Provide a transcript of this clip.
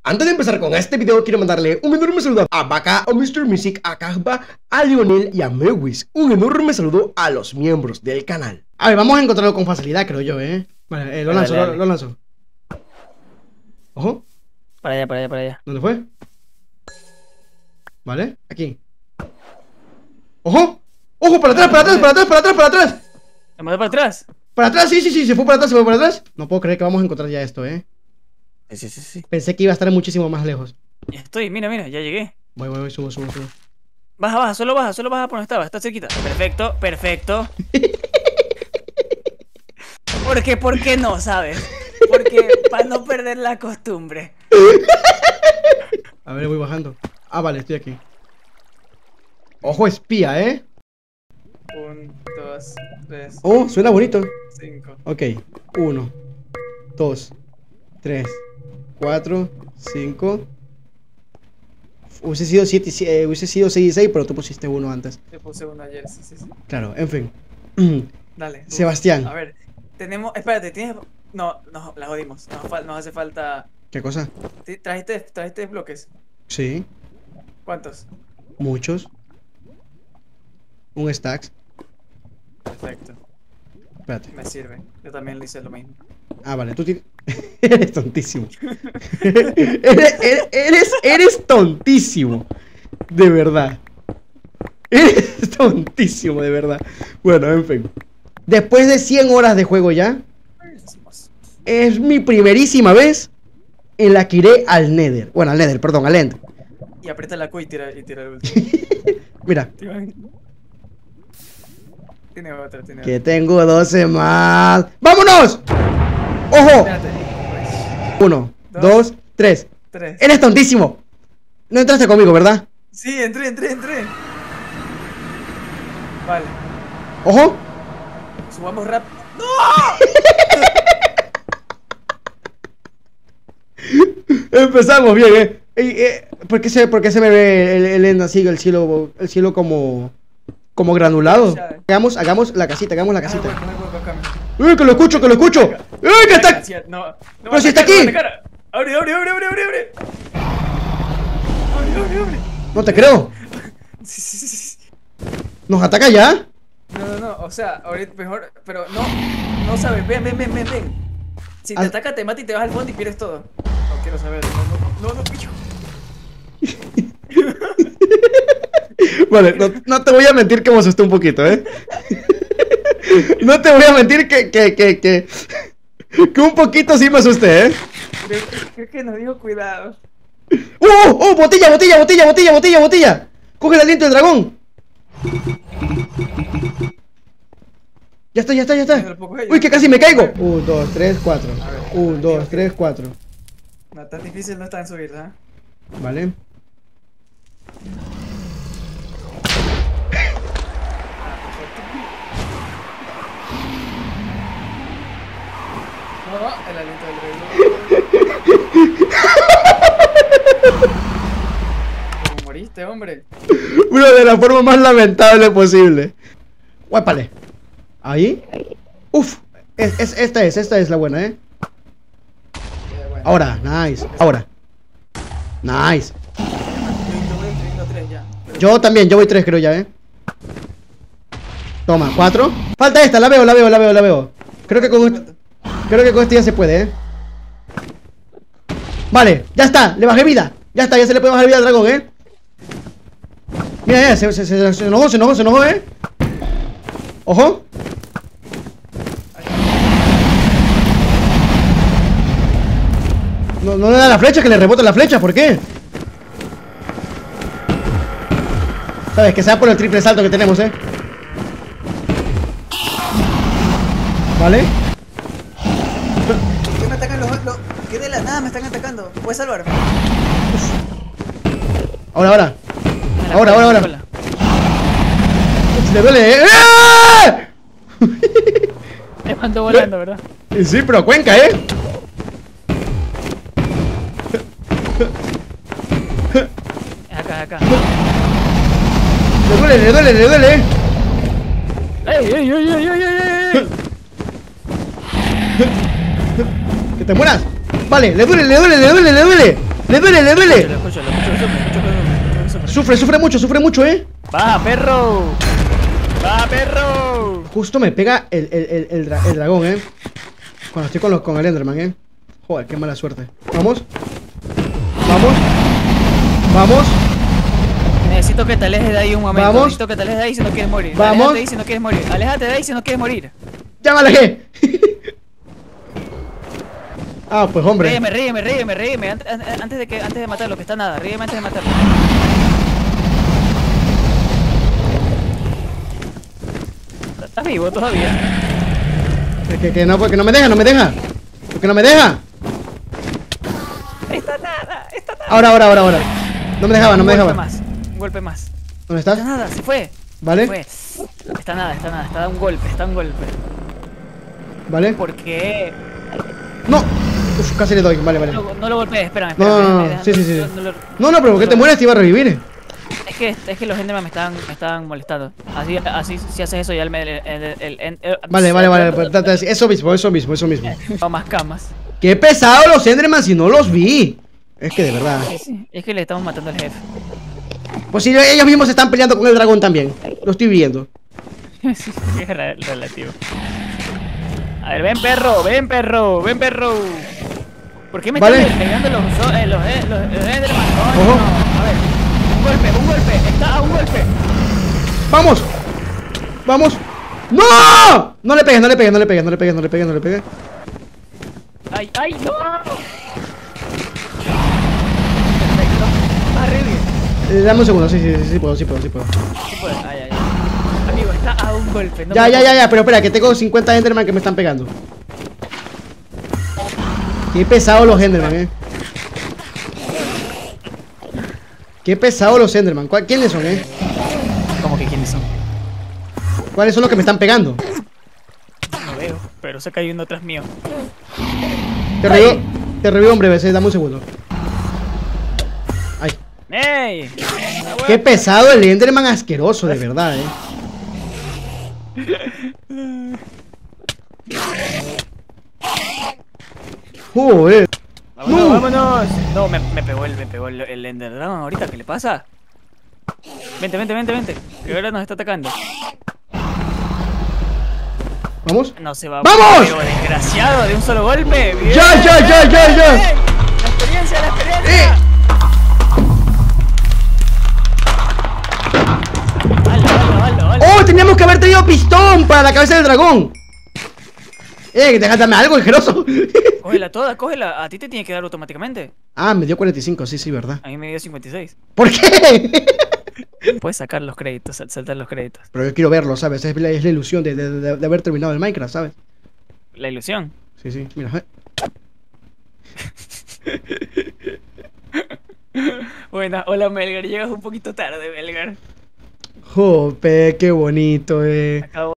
Antes de empezar con este video, quiero mandarle un enorme saludo a Baka, a Mr. Music, a Kahba, a Lionel y a Mewis. Un enorme saludo a los miembros del canal. A ver, vamos a encontrarlo con facilidad, creo yo, Vale, lo lanzo, dale. lo lanzo. Ojo. Para allá, para allá, para allá. ¿Dónde fue? Vale, aquí. ¡Ojo! ¡Ojo! ¡Para atrás, para atrás, para atrás, para atrás, para atrás! ¿Me mandé para atrás? ¡Para atrás! Sí, sí, sí, se fue para atrás, se fue para atrás. No puedo creer que vamos a encontrar ya esto, Sí. Pensé que iba a estar muchísimo más lejos. Ya estoy, mira, ya llegué. Voy, subo. Baja, solo baja por donde estaba, está cerquita. Perfecto. ¿Por qué no, sabes? Porque para no perder la costumbre. A ver, voy bajando. Ah, vale, estoy aquí. Ojo, espía, 1, 2, 3. Oh, suena bonito. 5. Ok, 1, 2, 3, 4, 5. Hubiese sido 7, hubiese sido 6 y 6, pero tú pusiste 1 antes. Te puse uno ayer, sí. Claro, en fin. Dale. Sebastián. A ver, tenemos. Espérate, tienes. No, la jodimos. Nos hace falta. ¿Qué cosa? ¿Trajiste bloques? Sí, ¿Cuántos? muchos. Un stacks. Perfecto. Espérate. Me sirve. Yo también le hice lo mismo. Ah, vale, tú tienes. Eres tontísimo. eres tontísimo. De verdad. Eres tontísimo, de verdad. Bueno, en fin. Después de 100 horas de juego ya, es mi primerísima vez en la que iré al Nether. Bueno, al Nether, perdón, al End. Y aprieta la Q y tira el último. Mira. Tiene otra. Que tengo 12 más. ¡Vámonos! ¡Ojo! Espérate. 1, 2, 3. 3. Eres tontísimo. No entraste conmigo, ¿verdad? Sí, entré. Vale. ¡Ojo! Subamos rápido. ¡No! Empezamos bien, ¿Por qué se me ve el End así, el cielo como granulado? Hagamos la casita, Voy, acá. voy, Que lo escucho! Que está! No, ¡Pero si está aquí! ¡Abre! No te creo. Sí. ¿Nos ataca ya? No, o sea, ahorita mejor, pero no sabes, ven. Si te ataca te mata y te vas al fondo y pierdes todo. No quiero saber, no, pillo. Vale, no te voy a mentir que me asusté un poquito, No te voy a mentir que un poquito sí me asusté, Creo que nos dijo cuidado. ¡Botella! ¡Coge el aliento del dragón! Ya está. ¡Uy, que casi me caigo! 1, 2, 3, 4. 1, 2, 3, 4. No, tan difícil no está en subir, ¿eh? Vale. No, el aliento del dragón. ¿Cómo moriste, hombre? Bro, de la forma más lamentable posible. Guápale. Ahí. Uf. Esta es la buena, Ahora, nice. Nice. Yo también, yo voy 3 creo ya, Toma, 4. Falta esta, la veo. Creo que con este ya se puede, Vale, ya está, le bajé vida. Ya está, ya se le puede bajar vida al dragón, Mira, ya, se enojó, Ojo. No le da la flecha, que le rebota la flecha, ¿por qué? Sabes, que sea por el triple salto que tenemos, Vale. ¿Qué me atacan los? ¿Qué de la nada me están atacando? ¿Puedes salvarme? Ahora. Le duele, Me mandó volando, ¿verdad? Sí, pero Cuenca, Acá. Le duele. ¡Ey! Que te mueras. Vale, le duele. ¡Le duele, le duele! Escucho que sufre. Sufre mucho, ¡Va, perro! ¡Va, perro! Justo me pega el dragón, cuando estoy con el Enderman, Joder, qué mala suerte. Vamos. Vamos. Necesito que te alejes de ahí un momento. Vamos. Necesito que te alejes de ahí si no quieres morir. Vamos. Aléjate de ahí si no quieres morir. Aléjate de ahí si no quieres morir. ¡Ya me alejé! Ah, pues hombre. Ríeme. Antes de matarlo, que está nada. Ríeme antes de matarlo. ¿Estás vivo todavía? Que no, porque no me deja. Porque no me deja. Está nada. Ahora. No me dejaba. Un golpe más. ¿Dónde estás? Está nada, se fue. ¿Vale? Está nada. Está un golpe. ¿Vale? Porque... ¡No! Uf, casi le doy. Vale. No lo golpees, espérame. No. Sí. No, pero ¿por qué te mueres? Te iba a revivir. Es que los Enderman me están molestando. Así si haces eso ya Vale. Eso mismo. O más camas. ¡Qué pesado los Enderman si no los vi! Es que de verdad. Sí. Es que le estamos matando al jefe. Pues si ellos mismos se están peleando con el dragón también. Lo estoy viendo. Sí, es relativo. A ver, ven perro. ¿Por qué me Vale. están pegando los Enderman? Ojo. No. A ver, un golpe. Está a un golpe. ¡Vamos! ¡No! No le pegues. ¡Ay, no! Perfecto. Arriba. Dame un segundo, sí puedo. Sí puede. Ay. Amigo, está a un golpe. No Ya, pero espera, que tengo 50 Enderman que me están pegando. Qué pesados los Enderman, Qué pesados los Enderman. ¿Quiénes son, ¿Cómo que quiénes son? ¿Cuáles son los que me están pegando? No veo, pero se cayó uno atrás mío. Te revivo en breve, dame un segundo. Ay. ¡Ey! Qué pesado el Enderman asqueroso, de verdad, Joder. Vámonos. No, me pegó el Ender Dragon ahorita. ¿Qué le pasa? Vente. Que ahora nos está atacando. ¿Vamos? No se va. ¡Vamos! Pero desgraciado, de un solo golpe. Bien. ¡Ya! La experiencia. Hala. ¡Oh! Teníamos que haber traído pistón para la cabeza del dragón. Déjame algo, asqueroso. Cógela toda, cógela. A ti te tiene que dar automáticamente. Ah, me dio 45, sí, verdad. A mí me dio 56. ¿Por qué? Puedes sacar los créditos, saltar los créditos. Pero yo quiero verlo, ¿sabes? Es la ilusión de haber terminado el Minecraft, ¿sabes? La ilusión. Sí, mira. Bueno, hola Melgar, llegas un poquito tarde, Melgar. Jope, qué bonito, Acabo